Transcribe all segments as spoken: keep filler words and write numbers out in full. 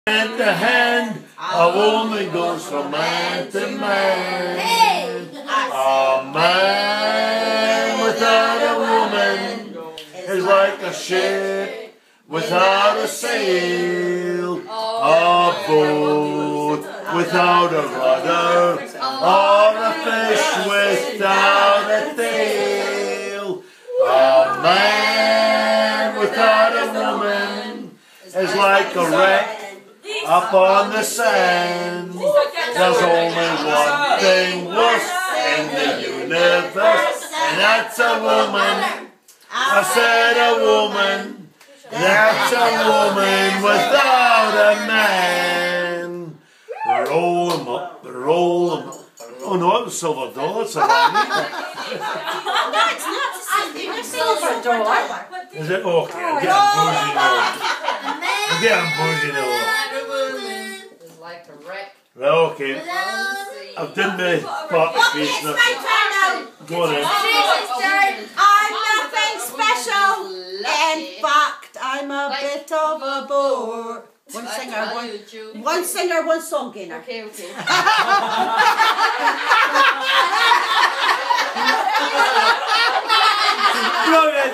Hand to hand, a woman goes from man to man. A man without a woman is like a ship without a sail, a boat without a rudder, or a fish without a tail. A man without a woman is like a wreck up on the sand. There's only one thing worse in the universe, and that's a woman. I said a woman. That's a woman without a man. Roll 'em up, roll 'em up. Oh no, it was Silver Dollar. It's a line. No, it's not. It's Silver Dollar. Is it? Okay, I'm getting boozy now. I'm getting boozy now. Like a wreck. Well, okay. I've done the part of face now. Go on then. I'm nothing special. In fact, I'm a bit of a bore. One singer, one, one singer, one song gainer. Okay, okay. Brilliant!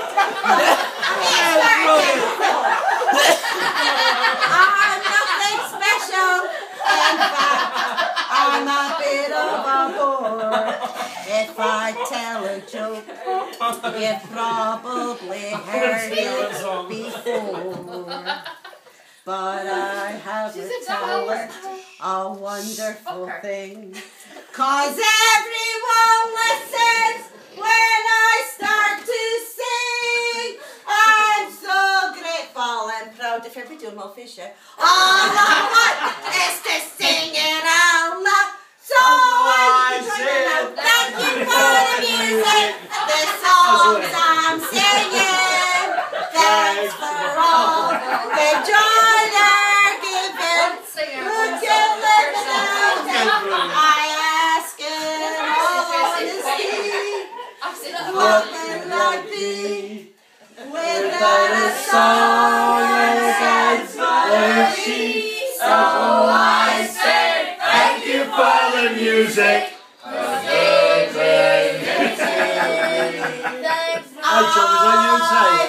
I'm nothing special. In fact, I'm a bit of a bore. If I tell a joke, you've probably heard it before. But I have a talent, a wonderful thing. Cause everyone listens when I start to sing. I'm so grateful and proud. If you're doing my fish, yeah. All I want is to sing it out loud. So I said, thank you for the music, the songs I'm singing. Thanks for all the joy they're giving. Would you let me know? I ask in all honesty, what would life be without a song and melody? So I say thank you for the music. Hi John, is that you inside?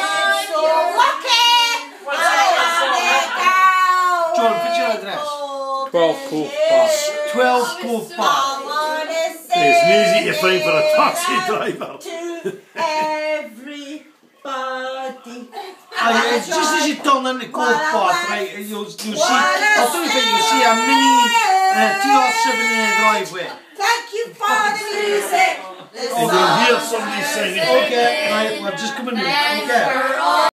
John, what's your address? twelve Cove Park. twelve Cove Park. It's easy to find for a taxi driver. To everybody. Aye, it's just as you turn into Cove Park, right, you'll, you'll see, I'll do you think you'll see a mini uh, T R seven in the driveway. Thank you for the music. And you'll hear somebody singing. Okay, right, we're just coming in. Okay.